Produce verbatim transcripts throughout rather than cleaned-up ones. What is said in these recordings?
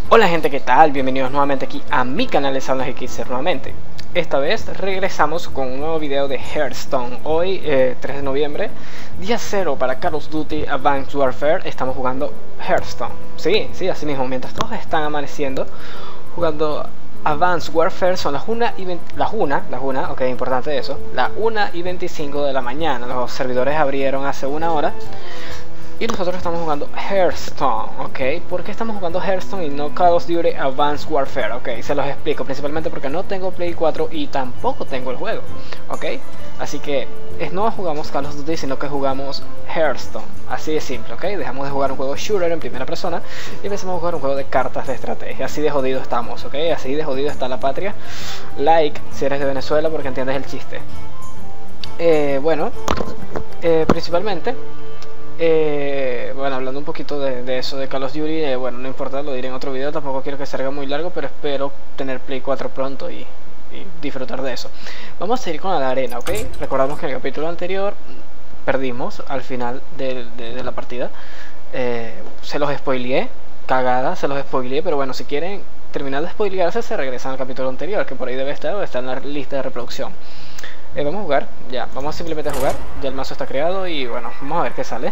Hola gente, ¿qué tal? Bienvenidos nuevamente aquí a mi canal de SaunaXXer nuevamente. Esta vez regresamos con un nuevo video de Hearthstone. Hoy, eh, tres de noviembre, día cero para Call of Duty Advanced Warfare. Estamos jugando Hearthstone. Sí, sí, así mismo, mientras todos están amaneciendo jugando Advanced Warfare. Son las una y veinte, las una, las una, ok, importante eso, las una y veinticinco de la mañana. Los servidores abrieron hace una hora y nosotros estamos jugando Hearthstone, ¿ok? ¿Por qué estamos jugando Hearthstone y no Call of Duty Advanced Warfare? Ok, se los explico, principalmente porque no tengo Play cuatro y tampoco tengo el juego, ¿ok? Así que es, no jugamos Call of Duty, sino que jugamos Hearthstone, así de simple, ¿ok? Dejamos de jugar un juego shooter en primera persona y empezamos a jugar un juego de cartas de estrategia. Así de jodido estamos, ¿ok? Así de jodido está la patria. Like si eres de Venezuela porque entiendes el chiste. Eh, bueno, eh, principalmente... Eh, bueno, hablando un poquito de, de eso de Call of Duty, eh, bueno, no importa, lo diré en otro video, tampoco quiero que se haga muy largo, pero espero tener Play cuatro pronto y, y disfrutar de eso. Vamos a seguir con la arena, ¿ok? Recordamos que en el capítulo anterior perdimos al final de, de, de la partida. eh, Se los spoileé, cagada, se los spoileé, pero bueno, si quieren terminar de spoilearse, se regresan al capítulo anterior, que por ahí debe estar o está en la lista de reproducción. Eh, vamos a jugar, ya, vamos simplemente a jugar. Ya el mazo está creado y bueno, vamos a ver qué sale.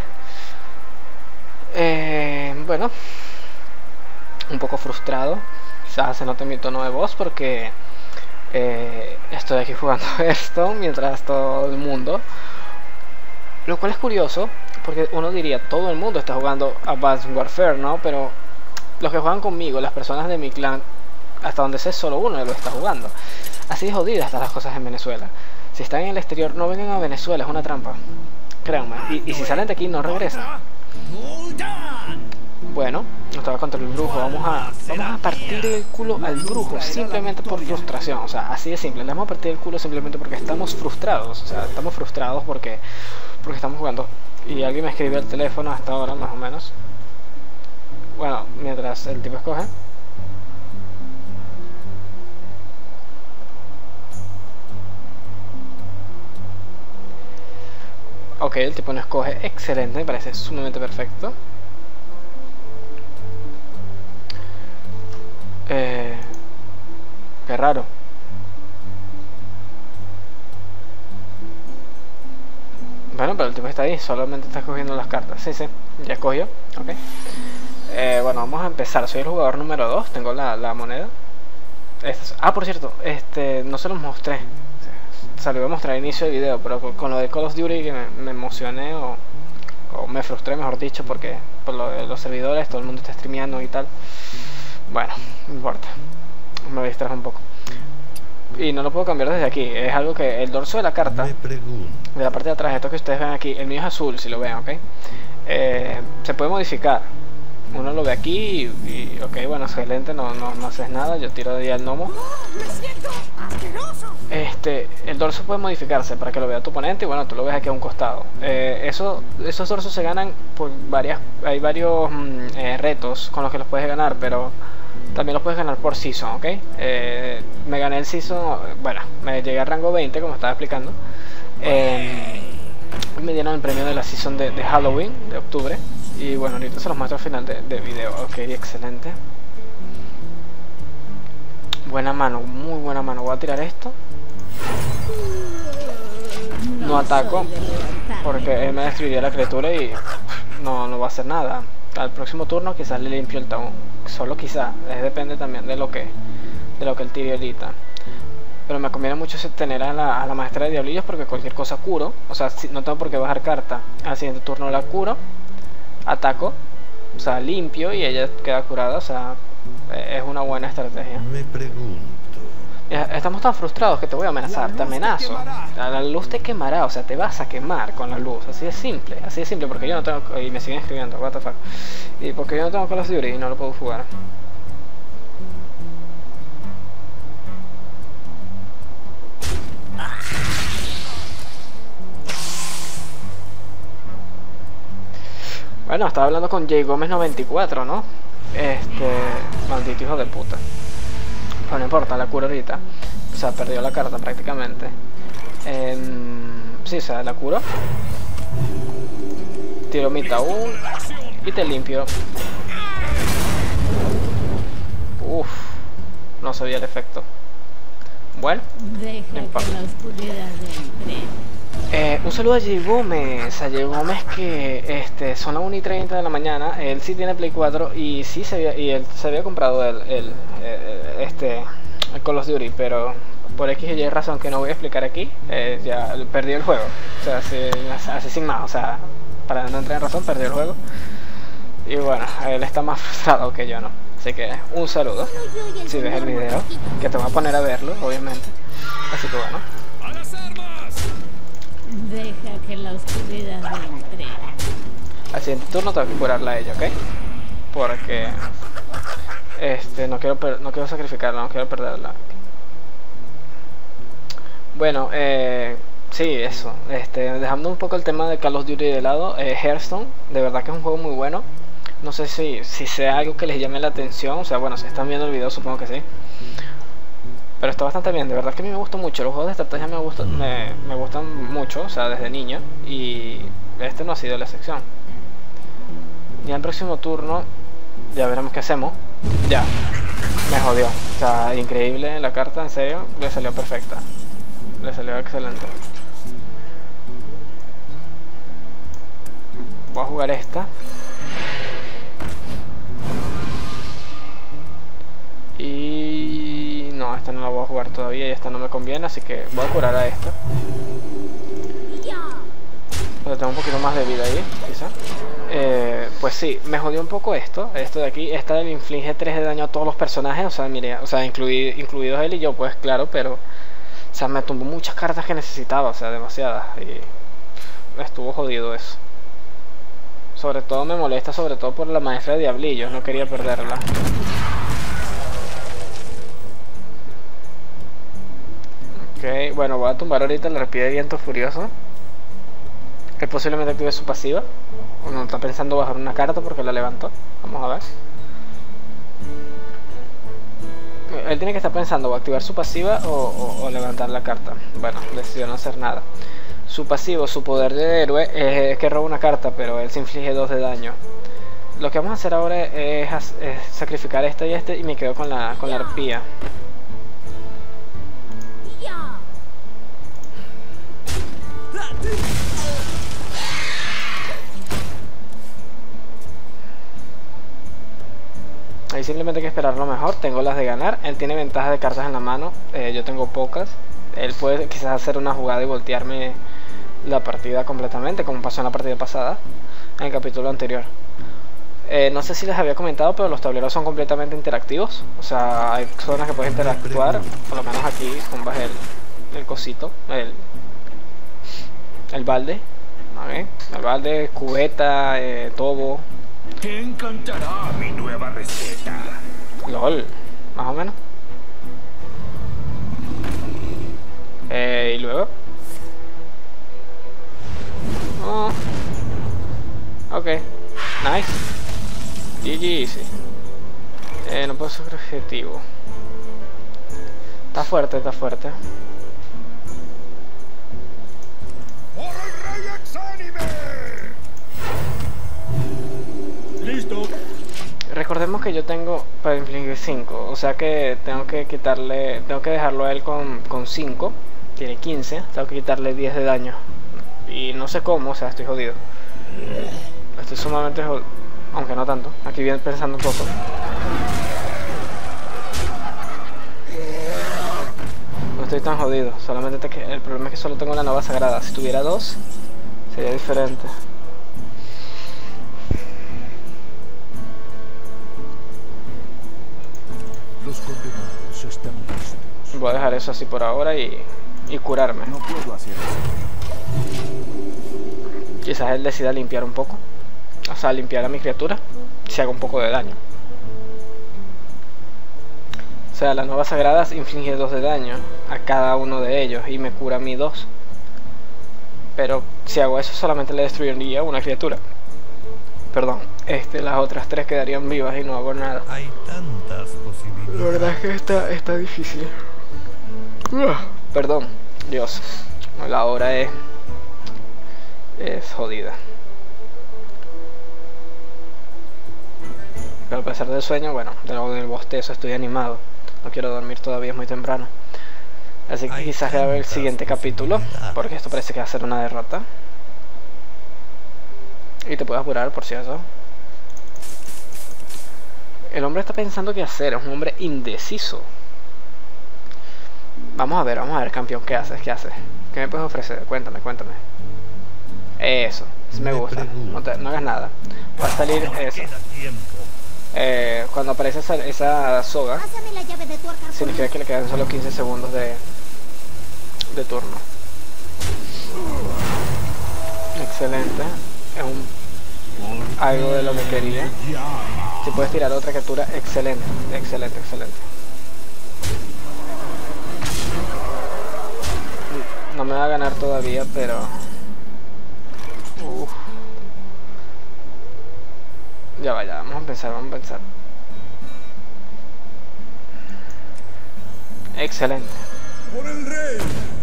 Eh, bueno, un poco frustrado, quizás se note mi tono de voz porque eh, estoy aquí jugando Hearthstone mientras todo el mundo, lo cual es curioso porque uno diría todo el mundo está jugando Advanced Warfare, ¿no? Pero los que juegan conmigo, las personas de mi clan, hasta donde sé solo uno lo está jugando. Así de jodidas están las cosas en Venezuela. Si están en el exterior, no vengan a Venezuela, es una trampa. Créanme. Y, y si salen de aquí, no regresan. Bueno, nos toca contra el brujo. Vamos a, vamos a partir el culo al brujo simplemente por frustración. O sea, así de simple. Le vamos a partir el culo simplemente porque estamos frustrados. O sea, estamos frustrados porque, porque estamos jugando. Y alguien me escribió al teléfono hasta ahora, más o menos. Bueno, mientras el tipo escoge. Ok, el tipo no escoge, excelente, me parece sumamente perfecto. Eh, qué raro. Bueno, pero el tipo está ahí, solamente está escogiendo las cartas. Sí, sí, ya escogió, ok. Eh, bueno, vamos a empezar, soy el jugador número dos, tengo la, la moneda. Este, ah, por cierto, este, no se los mostré. O sea, lo iba a mostrar al inicio del video, pero con, con lo de Call of Duty que me, me emocioné o, o me frustré, mejor dicho, porque por lo de los servidores, todo el mundo está streameando y tal. Bueno, no importa, me distrajo un poco. Y no lo puedo cambiar desde aquí, es algo que el dorso de la carta, de la parte de atrás, esto que ustedes ven aquí, el mío es azul, si lo ven, ok. Eh, se puede modificar. Uno lo ve aquí y, y ok, bueno, excelente, no, no, no haces nada, yo tiro de ahí al gnomo. Este, el dorso puede modificarse para que lo vea tu oponente y bueno, tú lo ves aquí a un costado. Eh, eso, esos dorsos se ganan por varias, hay varios mm, eh, retos con los que los puedes ganar, pero también los puedes ganar por season, ok. Eh, me gané el season, bueno, me llegué al rango veinte como estaba explicando. Eh, me dieron el premio de la season de, de Halloween, de octubre. Y bueno, ahorita se los muestro al final de, de video. Ok, excelente. Buena mano, muy buena mano. Voy a tirar esto. No ataco porque él me destruiría la criatura y no, no va a hacer nada. Al próximo turno quizás le limpio el tabú. Solo quizás, es depende también de lo que de lo que él tire ahorita. Pero me conviene mucho tener a la, a la maestra de diablillos porque cualquier cosa curo. O sea, si, no tengo por qué bajar carta. Al siguiente turno la curo, ataco, o sea, limpio y ella queda curada. O sea, es una buena estrategia. Me pregunto. Estamos tan frustrados que te voy a amenazar, te amenazo. La luz te quemará, o sea, te vas a quemar con la luz. Así de simple, así de simple, porque yo no tengo... Y me siguen escribiendo, what the fuck. Y porque yo no tengo Call of Duty y no lo puedo jugar. Bueno, estaba hablando con J Gómez noventa y cuatro, ¿no? Este... Maldito hijo de puta. Pero no importa, la curo ahorita. O sea, perdió la carta prácticamente. Eh, sí, o sea, la curo. tiro mi tabú y te limpio. no se veía el efecto. Bueno, Deja no importa. que la oscuridad entre. Eh, un saludo a Jay Gómez, a Jay Gómez que este, son las una y treinta de la mañana. Él sí tiene Play cuatro y sí se había, y él se había comprado el, el, el, este, el Call of Duty, pero por X y Y razón que no voy a explicar aquí, eh, ya perdió el juego. O sea, así, así sin más, o sea, para no entrar en razón, perdió el juego. Y bueno, él está más frustrado que yo, ¿no? Así que un saludo, si ves el video, que te voy a poner a verlo, obviamente. Así que bueno. Deja que la oscuridad entre. Al siguiente turno tengo que curarla a ella, ¿ok? Porque este no quiero no quiero sacrificarla, no quiero perderla. Bueno, eh, sí, eso. Este, dejando un poco el tema de Call of Duty de lado, eh, Hearthstone, de verdad que es un juego muy bueno. No sé si, si sea algo que les llame la atención, o sea, bueno, si están viendo el video supongo que sí. Pero está bastante bien, de verdad que a mí me gusta mucho. Los juegos de estrategia me gustan, me, me gustan mucho, o sea, desde niño. Y este no ha sido la excepción. Ya en el próximo turno, ya veremos qué hacemos. Ya, me jodió. O sea, increíble la carta, en serio, le salió perfecta. Le salió excelente. Voy a jugar esta. Y no, esta no la voy a jugar todavía y esta no me conviene, así que voy a curar a esta. Porque tengo un poquito más de vida ahí, quizá. Eh, pues sí, me jodió un poco esto. Esto de aquí, esta le inflige tres de daño a todos los personajes. O sea, mire, o sea, incluido, incluidos él y yo, pues claro, pero o sea, me tumbó muchas cartas que necesitaba, o sea, demasiadas. Y estuvo jodido eso. Sobre todo me molesta, sobre todo por la maestra de diablillos, no quería perderla. Ok, bueno, voy a tumbar ahorita la arpía de viento furioso. Él posiblemente active su pasiva. O no está pensando bajar una carta porque la levantó. Vamos a ver. Él tiene que estar pensando o activar su pasiva o, o, o levantar la carta. Bueno, decidió no hacer nada. Su pasivo, su poder de héroe es que roba una carta, pero él se inflige dos de daño. Lo que vamos a hacer ahora es, es sacrificar este y este y me quedo con la, con la arpía. Ahí simplemente hay que esperar lo mejor. Tengo las de ganar. Él tiene ventaja de cartas en la mano. Eh, yo tengo pocas. Él puede quizás hacer una jugada y voltearme la partida completamente, como pasó en la partida pasada, en el capítulo anterior. Eh, no sé si les había comentado, pero los tableros son completamente interactivos. O sea, hay zonas que puedes interactuar. Por lo menos aquí, tumbas el, el cosito, el, el balde. ¿Vale? El balde, cubeta, eh, tobo. Te encantará mi nueva receta. LOL, más o menos. Eh, y luego. Oh. Ok, nice. G G easy. Eh, no puedo ser objetivo. Está fuerte, está fuerte. ¡Por el rey exánime! ¡Listo! Recordemos que yo tengo para infligir cinco, o sea que tengo que quitarle, tengo que dejarlo a él con, con cinco, tiene quince, tengo que quitarle diez de daño. Y no sé cómo, o sea, estoy jodido. Estoy sumamente jodido, aunque no tanto, aquí bien pensando un poco. No estoy tan jodido, solamente que el problema es que solo tengo la nova sagrada. Si tuviera dos, sería diferente. Los condenados están listos. Voy a dejar eso así por ahora y, y curarme. No puedo hacer eso. Quizás él decida limpiar un poco. O sea, limpiar a mi criatura. Si hago un poco de daño. O sea, las nuevas sagradas inflige dos de daño a cada uno de ellos y me cura a mí dos. Pero si hago eso solamente le destruiría una criatura. Perdón, este, las otras tres quedarían vivas y no hago nada. Hay tantas posibilidades. La verdad es que está, está difícil. Uh, perdón, Dios. La hora es... es jodida. Pero a pesar del sueño, bueno, de lo del bostezo estoy animado. No quiero dormir todavía, es muy temprano. Así que quizás grabe el siguiente capítulo, porque esto parece que va a ser una derrota. Y te puedes apurar por si eso. El hombre está pensando qué hacer, es un hombre indeciso. Vamos a ver, vamos a ver, campeón, ¿qué haces? ¿Qué haces? ¿Qué me puedes ofrecer? Cuéntame, cuéntame. Eso, eso me gusta. No, te, no hagas nada. Va a salir eso. Eh, cuando aparece esa, esa soga, significa que le quedan solo quince segundos de, de turno. Excelente. Es un, algo de lo que quería. Si puedes tirar otra criatura, excelente, excelente, excelente. No me va a ganar todavía, pero... Uf. Ya vaya, vamos a pensar, vamos a pensar. Excelente. ¡Por el rey!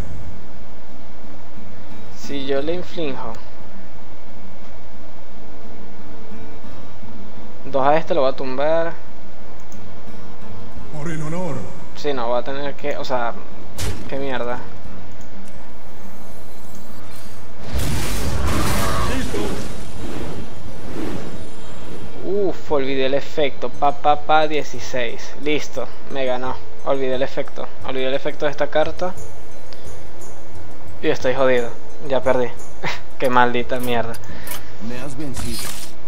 Si yo le inflijo dos a este, lo voy a tumbar. Por el honor. Sí, no, voy a tener que... O sea, qué mierda. Uff, olvidé el efecto. Pa, pa, pa, dieciséis. Listo, me ganó. Olvidé el efecto. Olvidé el efecto de esta carta. Y estoy jodido. Ya perdí. Qué maldita mierda. Me has vencido.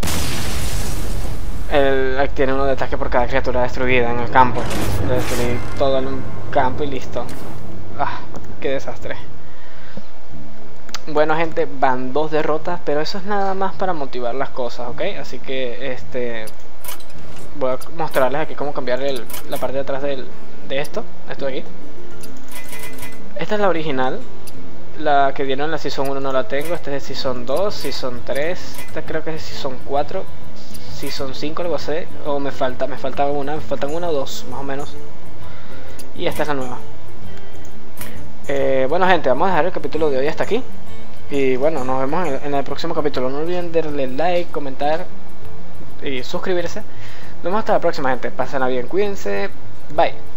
Él tiene uno de ataque por cada criatura destruida en el campo. Destruí todo el campo y listo. Ah, qué desastre. Bueno, gente, van dos derrotas, pero eso es nada más para motivar las cosas, ¿ok? Así que este voy a mostrarles aquí cómo cambiar el, la parte de atrás del, de esto, esto de aquí. Esta es la original, la que dieron en la Season uno no la tengo. Esta es de Season dos, Season tres, esta creo que es de Season cuatro, Season cinco, algo así, o me falta, me falta una, me faltan una o dos, más o menos. Y esta es la nueva. Eh, bueno, gente, vamos a dejar el capítulo de hoy hasta aquí. Y bueno, nos vemos en el próximo capítulo. No olviden darle like, comentar y suscribirse. Nos vemos hasta la próxima, gente. Pásenla bien, cuídense. Bye.